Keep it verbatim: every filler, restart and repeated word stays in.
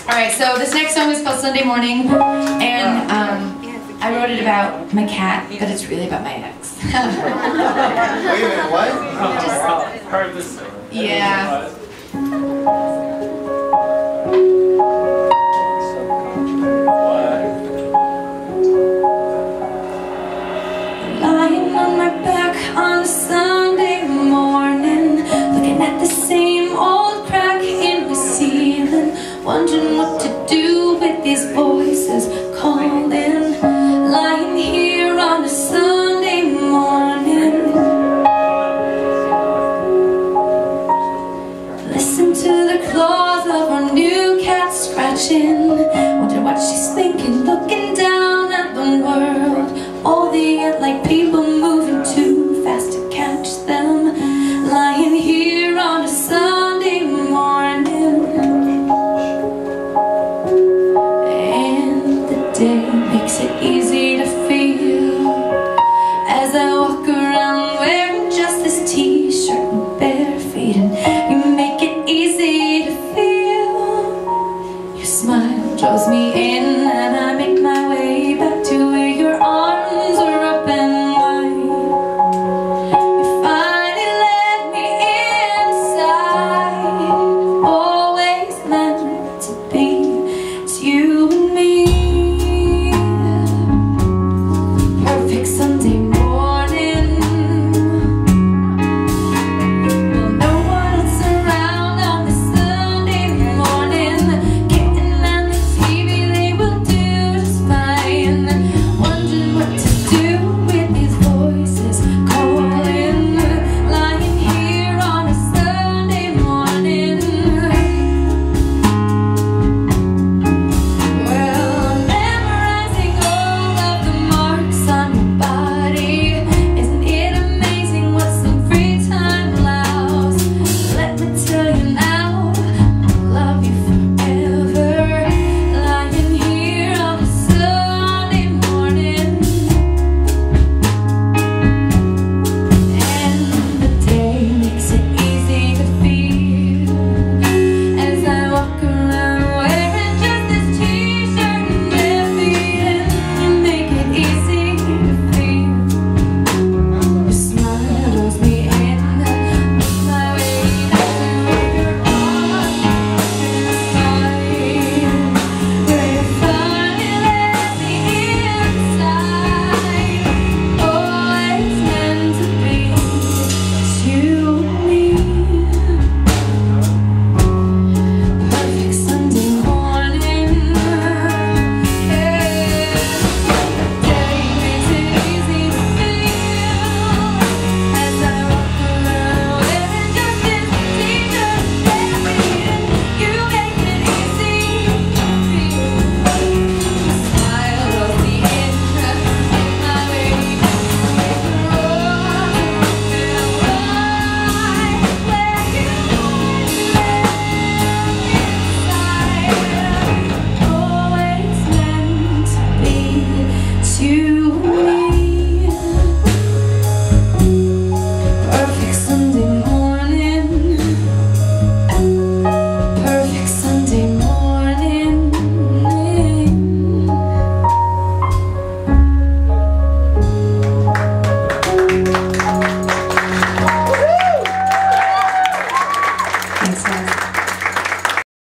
Alright, so this next song is called Sunday Morning, and um, I wrote it about my cat, but it's really about my ex. Wait a minute, what? Just, heard this. yeah. Lying on my back on a Sunday morning, looking at the same old crack in the ceiling, wondering what to do with these voices calling. Lying here on a Sunday morning, listen to the claws of our new cat scratching, wonder what she's thinking, looking down at the world. All the ant-like people moving too fast to catch them. Lying here on a Sunday morning, and the day makes it easy to feel as I walk around wearing just this t-shirt and bare feet, and you make it easy to feel. Your smile draws me in, and I make my way back to where your arms are up and wide. You finally let me inside, always meant to be.